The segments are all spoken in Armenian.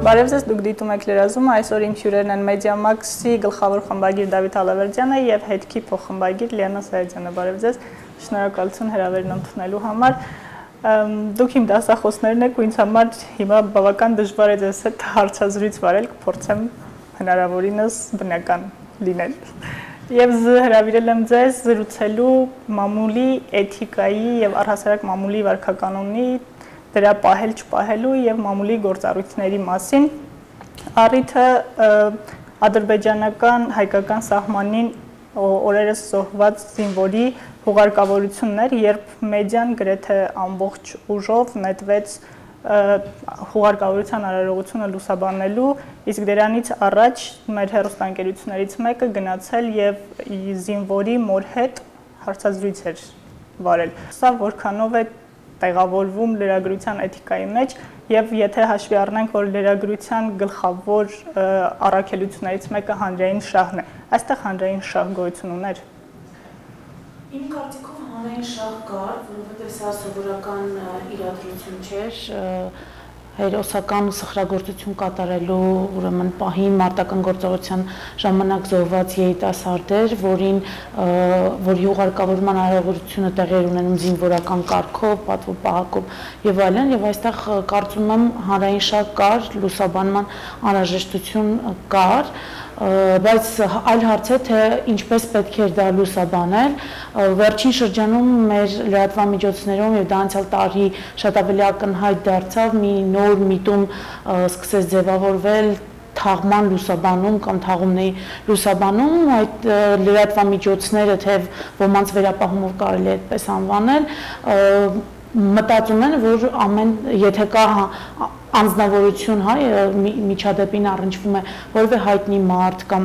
Բարև ձեզ, դուք դիտում եք լրազումը, այսօր իմ հյուրերն են Մեդիամաքսի գլխավոր խմբագիր Դավիթ Ալավերդյանը եւ հետքի փոխխմբագիր Լիանա Սայաթյանը։ Բարև ձեզ, շնորհակալություն հրավերն ընդունելու համար։ Դուք իմ դասախոսներն եք ու ինձ համար հիմա բավական դժվար է ձեզ հետ հարցազրույց վարել, կփորձեմ հնարավորինս բնական լինել։ Եվ հրավիրել եմ ձեզ զրուցելու մամուլի էթիկայի եւ առհասարակ մամուլի վարքականոնի դրա պահել չպահելու եւ մամուլի գործառույթների մասին առիթը ադրբեջանական հայկական սահմանին օրերս զոհված զինվորի հուղարկավորություններ, երբ մեդիան գրեթե ամբողջ ուժով նետվեց հուղարկավորության արարողությունը լուսաբանելու, իսկ դրանից առաջ մեր հեռուստաընկերություններից մեկը գնացել եւ զինվորի մոր հետ հարցազրույց էր վարել։ Սա որքանով է տեղավորվում լրագրության էթիկայի մեջ եւ եթե հաշվի առնենք, որ լրագրության գլխավոր առաքելություններից մեկը հանրային շահն է, այստեղ հանրային շահ գոյություն ուներ։ Իմ կարծիքով հանրային շահ կար, որովհետև սա սովորական իրադրություն չէր, հերոսական սխրագործություն կատարելու ուրեմն պահին մարտական գործողության ժամանակ զոհված երիտասարդ էր, որի հուղարկավորման արարողությունը տեղի էր ունենում զինվորական կարգով, պատվո-պահակով եւ այլն, եւ այստեղ կարծում եմ հանրային շահ կար, լուսաբանման անհրաժեշտություն կար, բայց այլ հարց է, թե ինչպես պետք էր դա լուսաբանել։ Վերջին շրջանում մեր լրատվամիջոցներում եւ դա անցյալ տարի շատ ավելի ակնհայտ դարձավ, մի նոր միտում սկսեց ձևավորվել թաղման լուսաբանում կամ թաղումների լուսաբանում, այդ լրատվամիջոցները, թե ոմանց վերապահումով կարելի է այդպես անվանել, մտածում են, որ եթե կա անձնավորություն, միջադեպին առնչվում է որևէ հայտնի մարդ կամ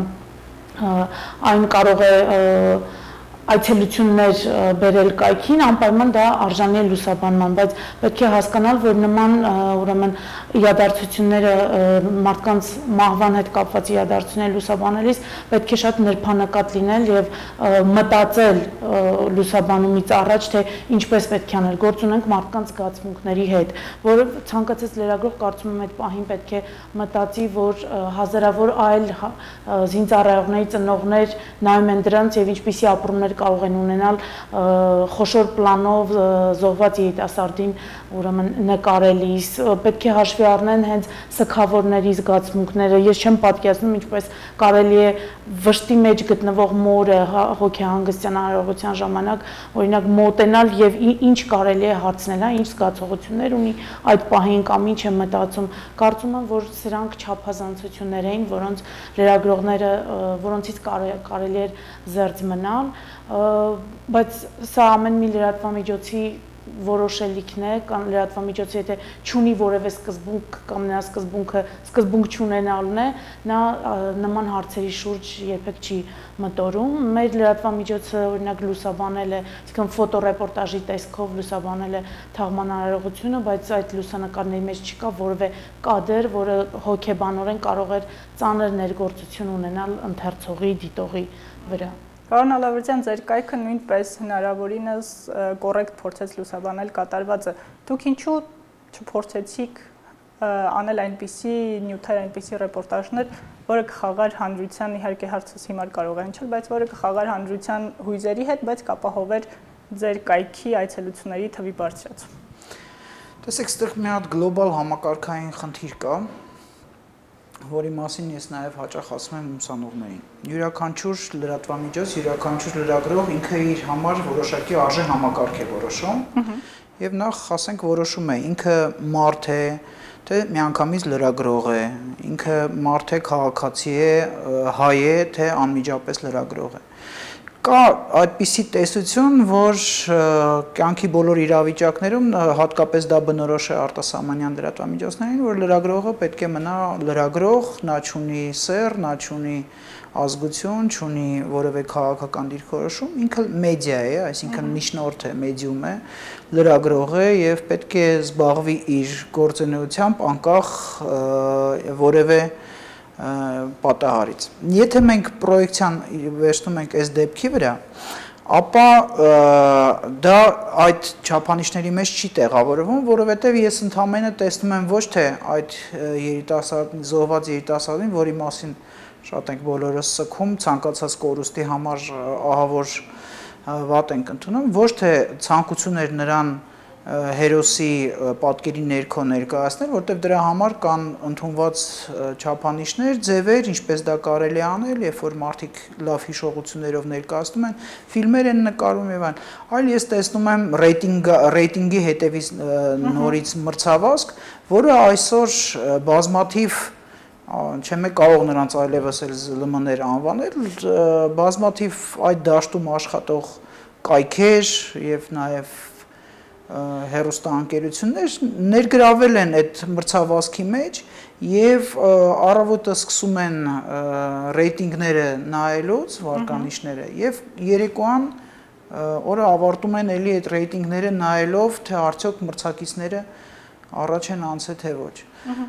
այն կարող է այցելություններ բերել կայքին, անպայման դա արժանի է լուսաբանման, բայց պետք է հասկանալ, որ նման ուրեմն իրադարձությունները մարդկանց մահվան հետ կապված իրադարձություններ լուսաբանելիս պետք է շատ նրբանկատ լինել եւ մտածել լուսաբանումից առաջ, թե ինչպես պետք է անել, գործ ունենք մարդկանց զգացմունքների հետ, որը ցանկացած լրագրող կարծում եմ այդ պահին պետք է մտածի, որ հազարավոր այլ զինծառայողների ծնողներ նայում են դրանց եւ ինչպիսի ապրումներ կարող են ունենալ խոշոր պլանով զոհված երիտասարդին ուրեմն նկարելիս, պետք է հաշվի առնեն հենց սգավորների զգացմունքները, ես չեմ պատկերացնում ինչպես կարելի է վշտի մեջ գտնվող մորը հոգեհանգստյան արարողության ժամանակ օրինակ մոտենալ եւ ինչ կարելի է հարցնել, ինչ զգացողություններ ունի այդ պահին կամ ինչ է մտածում, կարծում եմ, որ սրանք չափազանցություններ էին, որոնց լրագրողները որոնցից կարելի էր զերծ մնալ, բայց սա ամեն մի լրատվամիջոցի որոշելիքն է, կամ լրատվամիջոցը եթե չունի որևէ սկզբունք կամ նրա սկզբունք չունենալն է, նա նման հարցերի շուրջ երբեք չի մտորում։ Մեր լրատվամիջոցը օրինակ լուսաբանել է, այսինքն ֆոտոռեպորտաժի տեսքով լուսաբանել է թաղման արարողությունը, բայց այդ լուսանկարների մեջ չկա որևէ կադր, որը հոգեբանորեն կարող էր ծանր ներգործություն ունենալ ընթերցողի, դիտողի վրա։ Պարոն Ալավերդյան, ձեր կայքը նույնպես հնարավորինս կոռեկտ փորձեց լուսաբանել կատարվածը։ Դուք ինչու չփորձեցիք անել այնպիսի նյութեր, այնպիսի ռեպորտաժներ, որը կխաղար հանրության, իհարկե հարցս հիմար կարող է հնչել, բայց որը կխաղար հանրության հույզերի հետ, բայց կապահովեր ձեր կայքի այցելությունների թվի բարձրացում։ Տեսեք, այստեղ մի հատ գլոբալ համակարգային խնդիր կա, որի մասին ես նաև հաճախ ասում եմ ուսանողներին։ Յուրաքանչյուր լրատվամիջոց, յուրաքանչյուր լրագրող ինքը իր համար որոշակի արժե համակարգ է որոշում, եւ նախ ասենք որոշում է ինքը մարդ է, թե միանգամից լրագրող է, ինքը մարդ է, քաղաքացի է, հայ է, թե անմիջապես լրագրող է։ Կա այդպիսի տեսություն, որ կյանքի բոլոր իրավիճակներում հատկապես դա բնորոշ է արտասահմանյան լրատվամիջոցներին, որ լրագրողը պետք է մնա լրագրող, նա չունի սեր, նա չունի ազգություն, չունի որևէ քաղաքական դիրքորոշում, ինքը մեդիա է, այսինքն միջնորդ է, մեդիում է, լրագրող է եւ պետք է զբաղվի իր գործունեությամբ անկախ որևէ պատահարից։ Եթե մենք պրոյեկցիան վերցնում ենք այս դեպքի վրա, ապա դա այդ չափանիշների մեջ չի տեղավորվում, որովհետև ես ընդհանրապես տեսնում եմ ոչ թե այդ զոհված երիտասարդին, որի մասին շատ ենք բոլորս սգում, ցանկացած կորուստի համար ահավոր վատ ենք ընդունում, ոչ թե ցանկություն էր նրան հերոսի պատկերի ներքո ներկայացնել, որտեղ դրա համար կան ընդունված չափանիշներ, ձևեր, ինչպես դա կարելի անել, երբ որ մարդիկ լավ հիշողություններով ներկայացնում են, ֆիլմեր են նկարում եւ այլն, այլ ես տեսնում եմ ռեյտինգի հետևից նորից մրցավազք, որը այսօր բազմաթիվ չեմ կարող նրանց այլևս ԶԼՄ-ներ անվանել, բազմաթիվ այդ դաշտում աշխատող կայքեր եւ նաեւ հեռուստաընկերություններ ներգրավել են այդ մրցավազքի մեջ եւ առավոտը սկսում են ռեյտինգները նայելուց, վարկանիշները եւ երեկոյան օրը ավարտում են էլի այդ ռեյտինգները նայելով, թե արդյոք մրցակիցները առաջ են անցել թե ոչ։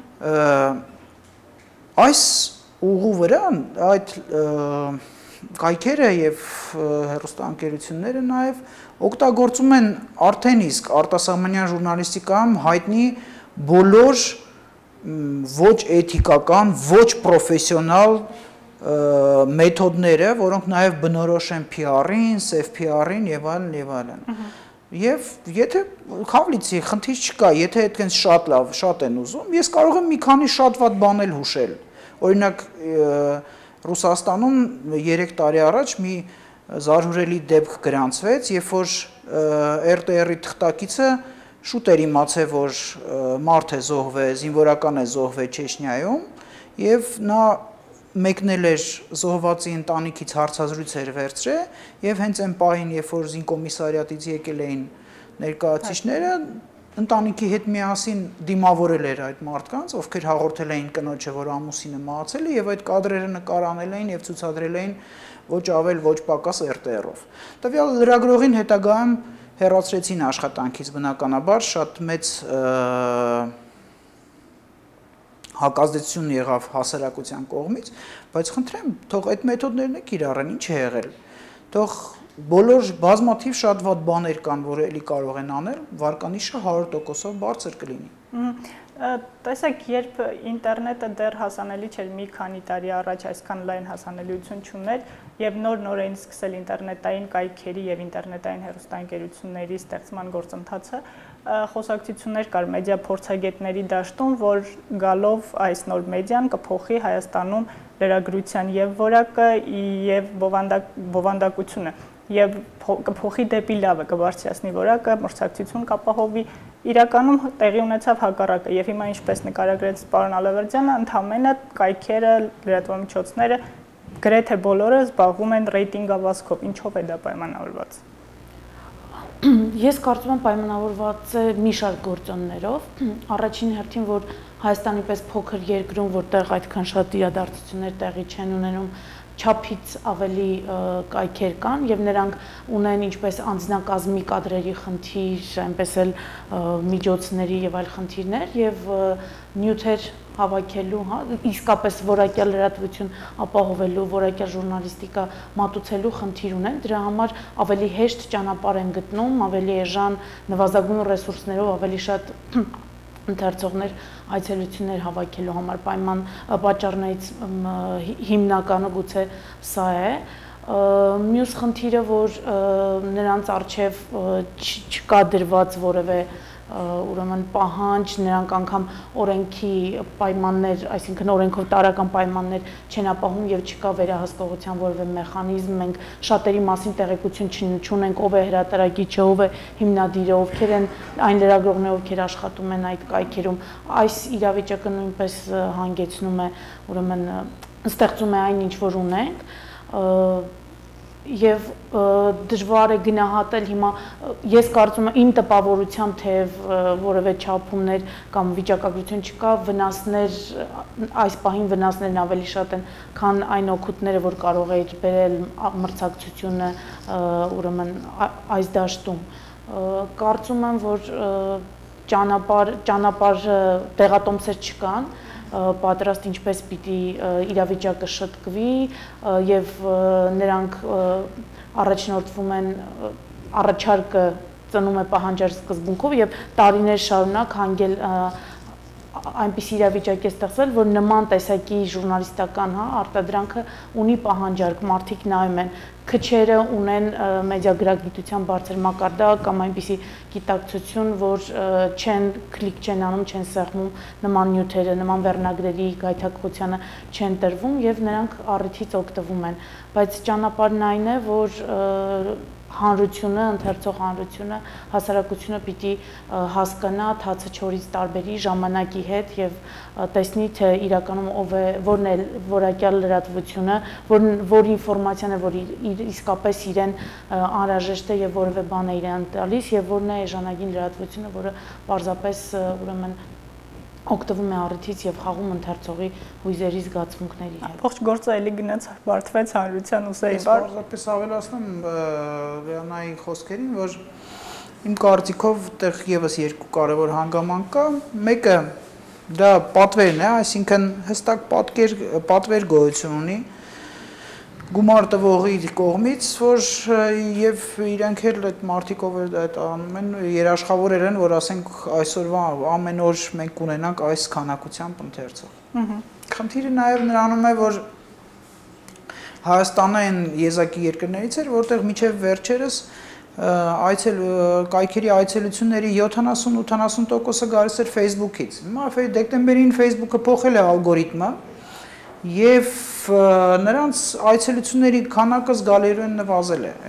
Այս ուղու վրա այդ կայքերը եւ հեռուստաընկերությունները նաեւ օգտագործում են արդեն իսկ արտասահմանյան ժուրնալիստիկայում հայտնի բոլոր ոչ էթիկական, ոչ պրոֆեսիոնալ մեթոդները, որոնք նաեւ բնորոշ են PR-ին, սև PR-ին եւ այլն եւ այլն։ Եվ եթե խավլիցի խնդիր չկա, եթե այդքան շատ լավ, շատ են ուզում, ես կարող եմ մի քանի շատ վատ բանել հուշել։ Օրինակ Ռուսաստանում 3 տարի առաջ մի զարհուրելի դեպք գրանցվեց, երբ որ RTR-ի թղթակիցը շուտ էր իմացել, որ մարդ է զոհվել, զինվորական է զոհվել Չեչնիայում, եւ նա մեկնել էր զոհվածի ընտանիքից հարցազրույց էր վերցրել, եւ հենց այն պահին, երբ որ զինկոմիսարիատից եկել էին ներկայացուցիչները, ընտանիքի հետ միասին դիմավորել էր այդ մարդկանց, ովքեր հաղորդել էին կնոջը, որ ամուսինը մահացել է, եւ այդ կադրերը նկարանել էին եւ ցուցադրել էին ոչ ավել, ոչ պակաս RTR-ով։ Տվյալ լրագրողին հետագայում հեռացրեցին աշխատանքից բնականաբար, շատ մեծ հակազդեցություն եղավ հասարակության կողմից, բայց խնդրեմ, թող այդ մեթոդներն կիրառեն, ինչ է եղել։ Թող բոլոր բազմաթիվ շատ վատ բաներ կան, որ էլի կարող են անել, վարկանիշը 100%-ով բարձր կլինի։ Տեսեք, երբ ինտերնետը դեռ հասանելի չէր մի քանի տարի առաջ, այսքան լայն հասանելիություն չուներ, եւ նոր էին սկսել ինտերնետային կայքերի եւ ինտերնետային հեռուստաընկերությունների ստեղծման գործընթացը, խոսակցություններ կար մեդիա փորձագետների դաշտում, որ գալով այս նոր մեդիան կփոխի Հայաստանում լրագրության եւ որակը եւ բովանդակությունը եւ կփոխի դեպի լավը, կբարձրացնի որակը, մրցակցություն կապահովի, իրականում տեղի ունեցավ հակառակը եւ հիմա ինչպես նկարագրեց պարոն Ալավերդյանը, ընդհանրապես կայքերը, լրատվամիջոցները գրեթե բոլորը զբաղվում են ռեյտինգավազքով, ինչով է դա պայմանավորված։ Ես կարծում եմ պայմանավորված է մի շարք գործոններով, առաջին հերթին, որ Հայաստանի պես փոքր երկրում, որտեղ այդքան շատ իրադարձություններ տեղի չեն ունենում, չափից ավելի կայքեր կան եւ նրանք ունեն ինչպես անձնակազմի կադրերի խնդիր, այնպես էլ միջոցների եւ այլ խնդիրներ եւ նյութեր հավաքելու, իսկապես որակյալ լրատվություն ապահովելու, որակյալ ժուրնալիստիկա մատուցելու խնդիր ունեն, դրա համար ավելի հեշտ ճանապարհ են գտնում, ավելի էժան նվազագույն ռեսուրսներով ավելի շատ ընթերցողներ այցելություններ հավաքելու համար պայման պատճառներից հիմնականը գուցե սա է։ Մյուս խնդիրը, որ նրանց առջև չկա դրված որևէ ուրեմն պահանջ, նրանք անգամ օրենքի պայմաններ, այսինքն օրենքով տարրական պայմաններ չեն ապահովում եւ չկա վերահսկողության որևէ մեխանիզմ, մենք շատերի մասին տեղեկություն չունենք, ով է հրատարակիչը, ով է հիմնադիրը, ովքեր են այն լրագրողները, ովքեր աշխատում են այդ կայքերում, այս իրավիճակը նույնպես հանգեցնում է, ուրեմն ստեղծում է այն, ինչ որ ունենք, եւ դժվար է գնահատել հիմա ես կարծում եմ իմ տպավորությամբ թեև որևէ չափումներ կամ վիճակագրություն չկա, վնասներ այս պահին վնասներն ավելի շատ են, քան այն օգուտները, որ կարող է բերել մրցակցությունը ուրեմն այս դաշտում։ Կարծում եմ, որ ճանապարհ տեղատոմսեր չկան, պատրաստ ինչպես պիտի իրավիճակը շտկվի եւ նրանք առաջնորդվում են առաջարկը ծնում է պահանջար սկզբունքով եւ տարիներ շարունակ հանգել այնպիսի իրավիճակ է ստեղծվել, որ նման տեսակի ժուրնալիստական արտադրանքը ունի պահանջարկ, մարդիկ նայում են, քչերը ունեն մեդիագրագիտության բարձր մակարդակ կամ այնպիսի գիտակցություն, որ քլիկ չեն անում, չեն սեղմում նման նյութերը, նման վերնագրերի գայթակղությանը չեն տրվում եւ նրանք առիթից օգտվում են, բայց ճանապարհն այն է, որ հանրությունը, ընթերցող հանրությունը, հասարակությունը պիտի հասկանա, թացը չորից տարբերի ժամանակի հետ եւ տեսնի, թե իրականում ով է, որն է որակյալ լրատվությունը, որ ինֆորմացիան է, որ իսկապես իրեն անհրաժեշտ է եւ որևէ բան է իրեն տալիս եւ որն է էժանագին լրատվությունը, որը պարզապես ուրեմն օգտվում է առիթից եւ խաղում ընթերցողի հույզերի զգացմունքների հետ։ Ողջ գործը էլի գնաց բարդվեց հանրության ուսերի բար։ Ես պարզապես ավելացնում Լեոնայի խոսքերին, որ իմ կարծիքով այդտեղ եւս երկու կարևոր հանգամանք կա։ Մեկը դա պատվերն է, այսինքն հստակ պատվեր գոյություն ունի գումար տվողի կողմից, որ եւ իրենք էլ այդ մարդիկ ով այդ անում են երաշխավորեր են, որ ասենք այսօրվա ամեն օր մենք կունենանք այս քանակությամբ ընթերցող։ Խնդիրը նաեւ նրանում է, որ Հայաստանը այն եզակի երկրներից էր, որտեղ միջև վերջերս կայքերի այցելությունների 70-80%-ը գալիս էր Facebook-ից։ Հիմա դեկտեմբերին Facebook-ը փոխել է ալգորիթմը եւ նրանց այցելությունների քանակը զգալիորեն նվազել է։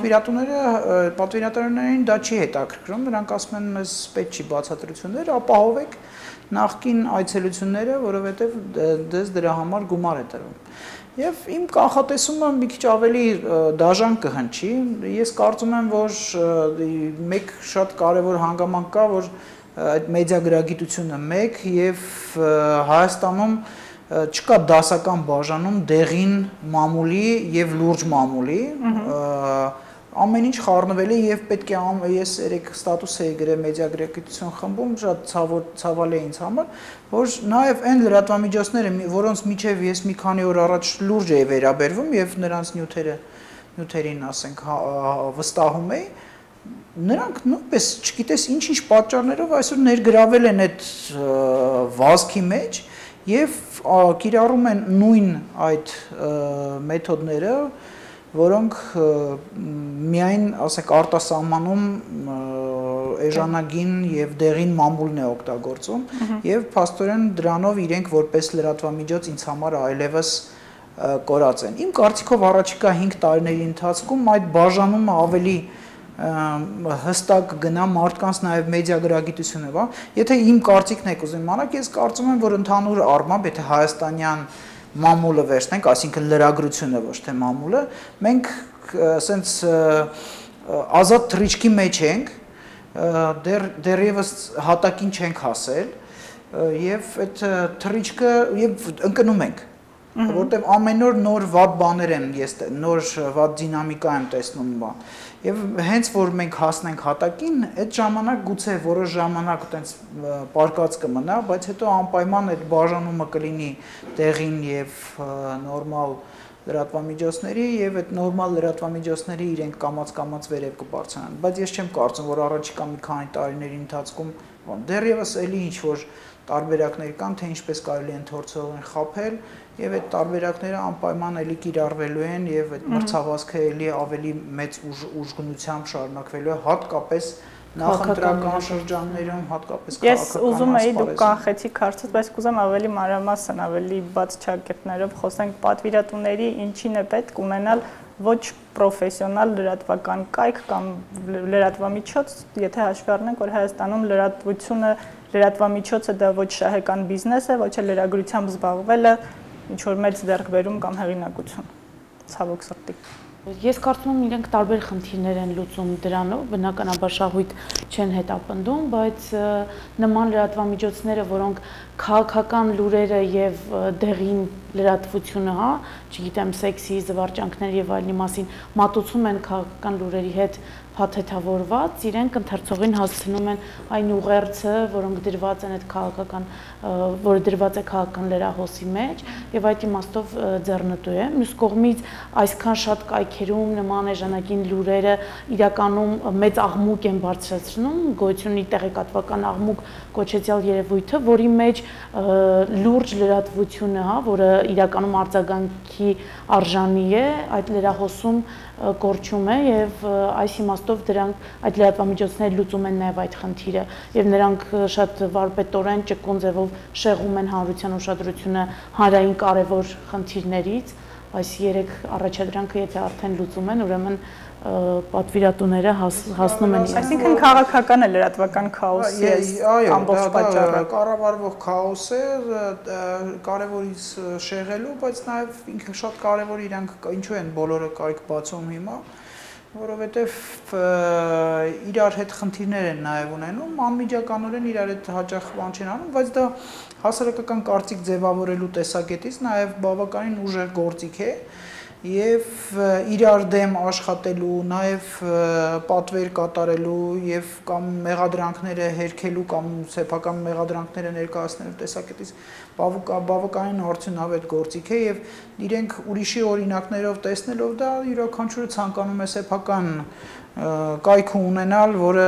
Պատվիրատուներին դա չի հետաքրքրում, նրանք ասում են մեզ պետք չի բացատրություններ, ապահովեք նախկին այցելությունները, որովհետեւ դες դրա համար գումար է տրվում։ Եվ իմ կանխատեսումը մի քիչ ավելի դաժան կհնչի, ես կարծում եմ, որ մեկ շատ կարևոր հանգամանք կա, որ այդ մեդիագրագիտությունը մեկ եւ Հայաստանում չկա դասական բաժանում դեղին մամուլի եւ լուրջ մամուլի, ամեն ինչ խառնվել է եւ պետք է ես երեք ստատուս էի գրել մեդիագրագիտություն խմբում, շատ ցավալի է ինձ համար, որ նաեւ այն լրատվամիջոցները, որոնց միջև ես մի քանի օր առաջ լուրջ էի վերաբերվում եւ նրանց նյութերին, ասենք, վստահում էի, նրանք նույնպես չգիտես ինչ-ինչ պատճառներով այսօր ներգրավել են այդ վազքի մեջ եւ կիրառում են նույն այդ մեթոդները, որոնք միայն, ասենք, արտասահմանում էժանագին եւ դեղին մամուլն է օգտագործում եւ փաստորեն դրանով իրենք որպես լրատվամիջոց ինձ համար այլևս կորած են։ Իմ կարծիքով առաջիկա 5 տարիների ընթացքում այդ բաժանումը ավելի հստակ գնա մարդկանց նաև մեդիագրագիտությունը, բա։ Եթե իմ կարծիքն եք ուզում իմանալ, ես կարծում եմ, որ ընդհանուր առմամբ, եթե հայաստանյան մամուլը վերցնենք, այսինքն լրագրությունը, ոչ թե մամուլը, մենք ասենց ազատ թռիչքի մեջ ենք, դեռևս հատակին չենք հասել, եւ այդ թռիչքը եւ ընկնում ենք, որտեւ ամեն օր նոր վատ բաներ են, ես նոր վատ դինամիկա եմ տեսնում, բա։ Եվ հենց որ մենք հասնենք հատակին, այդ ժամանակ գուցե որոշ ժամանակ այտենց պարկած կմնա, բայց հետո անպայման այդ բաժանումը կլինի տեղին եւ նորմալ լրատվամիջոցների եւ այդ նորմալ լրատվամիջոցների իրենք կամաց վերև կբարձրանան, բայց ես չեմ կարծում, որ առաջիկա մի քանի տարիների ընթացքում դեռևս էլի ինչ որ տարբերակներ կան, թե ինչպես կարելի է ընթերցողին խաբել եւ այդ տարբերակները անպայման էլի կիրառվելու են եւ այդ մրցավազքը էլի ավելի մեծ ուժգնությամբ շարունակվելու է, հատկապես նախընտրական շրջաններում, հատկապես քաղաքական ասպարեզում։ Ես ուզում եի դուք կանխեցիք հարցը, բայց կուզեմ ավելի մանրամասն, ավելի բաց ճակերտներով խոսենք պատվիրատուների ինչին է պետք ունենալ ոչ պրոֆեսիոնալ լրատվական կայք կամ լրատվամիջոց, եթե հաշվի առնենք, որ Հայաստանում լրատվամիջոցը դա ոչ շահեկան բիզնես է, ոչ էլ լրագրությամբ զբաղվելը ինչ որ մեծ ձեռքբերում կամ հեղինակություն, ցավոք սրտի։ Ես կարծում եմ իրենք տարբեր խնդիրներ են լուծում դրանով, բնականաբար շահույթ չեն հետապնդում, բայց նման լրատվամիջոցները, որոնք քաղաքական լուրերը եւ դեղին լրատվությունը, չգիտեմ, սեքսի, զվարճանքներ եւ այլնի մասին մատուցում են քաղաքական լուրերի հետ փաթեթավորված, իրենք ընթերցողին հասցնում են այն ուղերձը, որոնք դրված են այդ քաղաքական, որը դրված է քաղաքական լրահոսի մեջ, եւ այդ իմաստով ձեռնտու է։ Մյուս կողմից այսքան շատ կայքերում նման էժանագին լուրերը իրականում մեծ աղմուկ են բարձրացնում, գոյություն ունի տեղեկատվական աղմուկ կոչեցյալ երևույթը, որի մեջ լուրջ լրատվությունը, հա, որը իրականում արձագանքի արժանի է, այդ լրահոսում կորչում է եւ այս իմաստով դրանք այդ լրատվամիջոցները լուծում են նաեւ այդ խնդիրը եւ նրանք շատ վարպետորեն ճկուն ձևով շեղում են հանրության ուշադրությունը հանրային կարևոր խնդիրներից, այս 3 առաջադրանքը եթե արդեն լուծում են, ուրեմն պատվիրատուները հասնում են։ Այսինքն քաղաքական է լրատվական քաոսի ամբողջ պատճառը։ Կառավարվող քաոս է, կարևորից շեղելու, բայց նաև ինքը շատ կարևոր իրանք ինչու են բոլորը կայք բացում հիմա, որովհետև իրար հետ խնդիրներ են նաև ունենում, անմիջականորեն իրար հետ հաճախ բան չեն անում, բայց դա հասարակական կարծիք ձևավորելու տեսակետից նաև բավականին ուժեղ գործիք է եւ իրար դեմ աշխատելու, նաեւ պատվեր կատարելու եւ կամ մեղադրանքները հերքելու կամ սեփական մեղադրանքները ներկայացնելու տեսակետից բավականին արդյունավետ գործիք է եւ իրենք ուրիշի օրինակներով տեսնելով դա յուրաքանչյուրը ցանկանում է սեփական կայք ունենալ, որը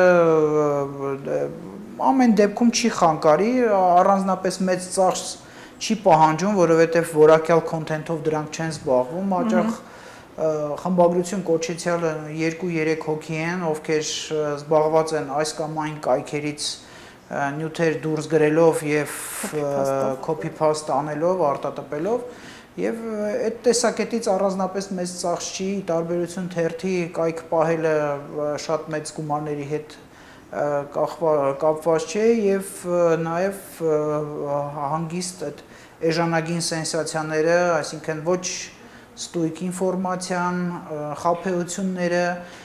ամեն դեպքում չի խանգարի, առանձնապես մեծ ծախս չի պահանջում, որովհետև որակյալ կոնտենթով դրանք չեն զբաղվում, հաճախ խմբագրություն կոչեցյալը 2-3 հոգի են, ովքեր զբաղված են այս կամ այն կայքերից նյութեր դուրս գրելով եւ copy-paste անելով, արտատպելով եւ այդ տեսակետից առանձնապես մեծ ծախս չի, տարբերություն թերթի կայք պահելը շատ մեծ գումարների հետ կապված չէ եւ նաեւ հանգիստ այդ էժանագին սենսացիաները, այսինքն ոչ ստույգ ինֆորմացիան, խաբեությունները,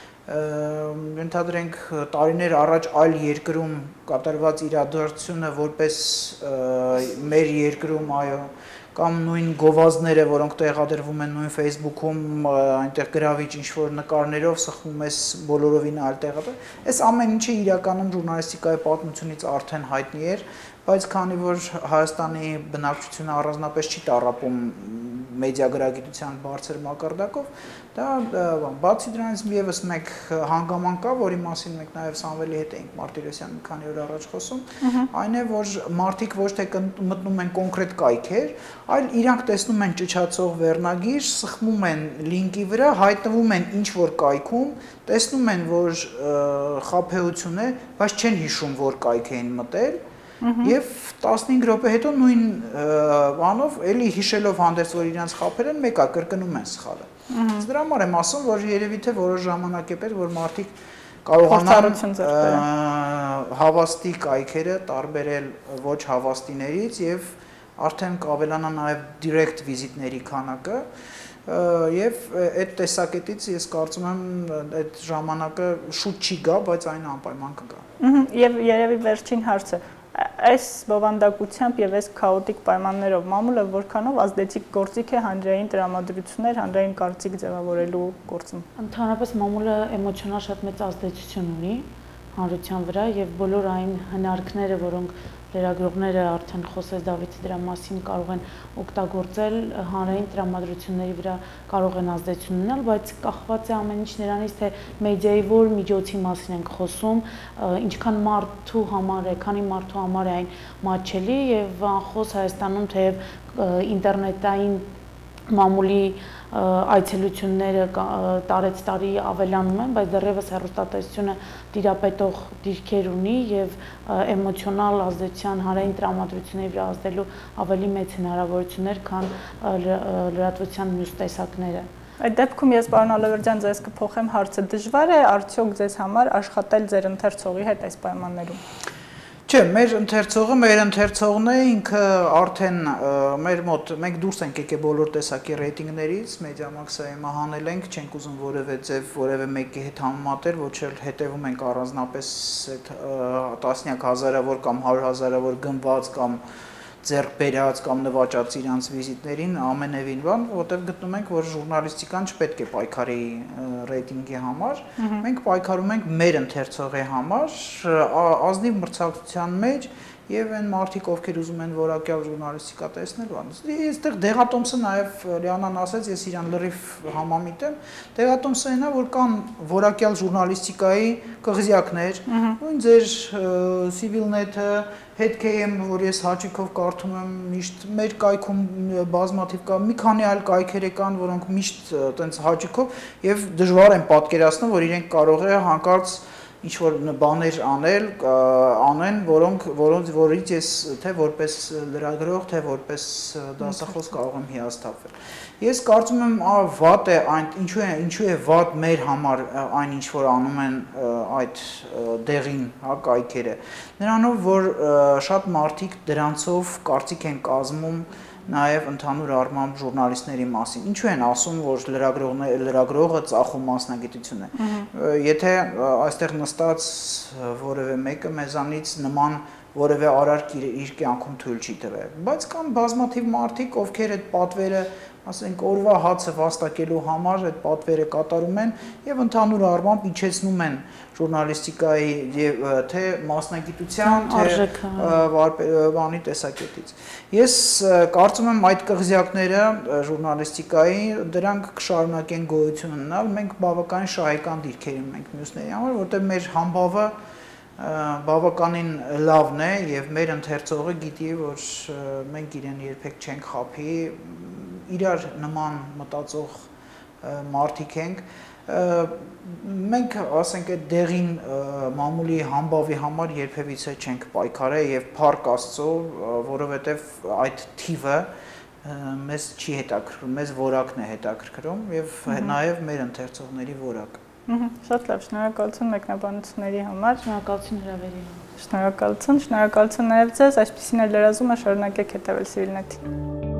ընդհանրենք տարիներ առաջ այլ երկրում կատարված իրադարձությունը որպես մեր երկրում, այո, կամ նույն գովազդները, որոնք տեղադրվում են նույն Facebook-ում, այնտեղ գրավիչ ինչ-որ նկարներով սխվում ես բոլորովին այլ տեղը։ Այս ամեն ինչը իրականում ժուրնալիստիկայի պատմությունից արդեն հայտնի էր, բայց քանի որ Հայաստանի բնակչությունը առանձնապես չի տառապում մեդիագրագիտության բարձր մակարդակով, դա բացի դրանից եւս մեկ հանգաման կա, որի մասին մենք նաեւ Սամվելի հետ էինք Մարտիրոսյան մի քանի օր առաջ խոսում, այն է, որ մարդիկ ոչ թե մտնում են կոնկրետ կայքեր, այլ իրանք տեսնում են ճչացող վերնագիր, սխմում են լինկի վրա, հայտնվում են ինչ որ կայքում, տեսնում են, որ խաբեություն է, բայց չեն հիշում, որ կայք էին մտել, եւ 15 րոպե հետո նույն բանով էլի հիշելով հանդերձ որ իրանց խաբել են, մեկա կրկնում են սխալը։ Դրա համար եմ ասում, որ երևի թե որոշ ժամանակ է պետք, որ մարդիկ կարողանան հավաստի կայքերը տարբերել ոչ հավաստիներից եւ արդեն կավելանա նաեւ դիրեկտ վիզիտների քանակը եւ այդ տեսակետից ես կարծում եմ այդ ժամանակը շուտ չի գա, բայց այն անպայման կգա։ Եվ երևի վերջին հարցը այս բովանդակությամբ եւ այս քաոտիկ պայմաններով մամուլը որքանով ազդեցիկ գործիք է հանրային տրամադրություններ, հանրային կարծիք ձևավորելու գործում։ Ընդհանրապես մամուլը էմոցիոնալ շատ մեծ ազդեցություն ունի հանրության վրա եւ բոլոր այն հնարքները, որոնք լրագրողները արդեն խոսեց Դավիթը դրա մասին կարող են օգտագործել հանրային տրամադրությունների վրա կարող են ազդեցություն ունենալ, բայց կախված է ամեն ինչ նրանից, թե մեդիայի որ միջոցի մասին ենք խոսում, ինչքան մարդու համար է, քանի մարդու համար է այն մատչելի եւ անխոս Հայաստանում թեև ինտերնետային մամուլի այցելությունները տարեց տարի ավելանում են, բայց դեռևս հեռուստատեսությունը տիրապետող դիրքեր ունի եւ էմոցիոնալ ազդեցության հանրային տրամադրությունների վրա ազդելու ավելի մեծ հնարավորություններ, քան լրատվության մյուս տեսակները։ Այդ դեպքում ես պարոն Ալավերդյան ձեզ կփոխեմ հարցը, դժվար է արդյոք ձեզ համար աշխատել ձեր ընթերցողի հետ այս պայմաններում։ Չէ, մեր ընթերցողն է, ինքը արդեն մեր մոտ, մենք դուրս ենք եկել բոլոր տեսակի ռեյտինգներից, Մեդիամաքսը հիմա հանել ենք, չենք ուզում որևէ ձև, որևէ մեկի հետ համեմատել, ոչ էլ հետևում ենք առանձնապես այդ տասնյակ հազարավոր կամ 100 հազարավոր գնված կամ ձեռք բերած կամ նվաճած իրանց վիզիտներին ամենևին բան, որտեղ գտնում ենք, որ ժուրնալիստիկան չպետք է պայքարի ռեյտինգի համար, մենք պայքարում ենք մեր ընթերցողի համար, ազնիվ մրցակցության մեջ եւ այն մարդիկ, ովքեր ուզում են որակյալ ժուրնալիստիկա տեսնել, այստեղ դեղատոմսը նաեւ Լիանան ասաց, ես իրան լրիվ համամիտ եմ, դեղատոմսը այնա, որ կան որակյալ ժուրնալիստիկայի կղզյակներ, նույն ձեր Civilnet-ը, HeadKM, որ ես հաճույքով կարդում եմ, միշտ մեր կայքում բազմաթիվ կա, մի քանի այլ կայքեր կան, որոնք միշտ տենց հաճույքով եւ դժվար են պատկերացնում, որ իրենք կարող է հանկարծ ինչ-որ բաներ անեն, որից ես թե որպես լրագրող, թե որպես դասախոս կարող եմ հիասթափվել։ Ես կարծում եմ վատ է այն, ինչու է վատ մեր համար այն ինչ որ անում են այդ դեղին, հա, կայքերը։ Նրանով, որ շատ մարդիկ դրանցով կարծիք են կազմում նաև ընդհանուր առմամբ ժուրնալիստների մասին։ Ինչու են ասում, որ լրագրողը ծախում մասնագիտություն է։ Եթե այստեղ նստած որևէ մեկը մեզանից նման որևէ արարք իր կյանքում թույլ չի տվել, բայց կան բազմաթիվ մարդիկ, ովքեր այդ պատվերը, ասենք, օրվա հացը վաստակելու համար այդ պատվերը կատարում են եւ ընդհանուր առմամբ իջեցնում են ժուրնալիստիկայի եւ թե մասնագիտության, թե բանի տեսակետից։ Ես կարծում եմ այդ կղզյակները ժուրնալիստիկայի դրանք կշարունակեն գոյություն ունենալ, մենք բավականին շահեկան դիրքեր ենք մյուսների համար, որտեղ մեր համբավը բավականին լավն է եւ մեր ընթերցողը գիտի, որ մենք իրեն երբեք չենք խափի, իրար նման մտածող մարդիկ ենք, մենք ասենք այդ դեղին մամուլի համբավի համար երբևիցե չենք պայքարել եւ փառք Աստծո, որովհետեւ այդ թիվը մեզ չի հետաքրքրում, մեզ որակն է հետաքրքրում եւ նաեւ մեր ընթերցողների որակը։ Շատ լավ, շնորհակալություն մեկնաբանությունների համար։ Շնորհակալություն հրավերի համար։ Շնորհակալություն նաև ձեզ, այսպեսին էլ լրազումը շարունակեք հետևել Civilnet-ին։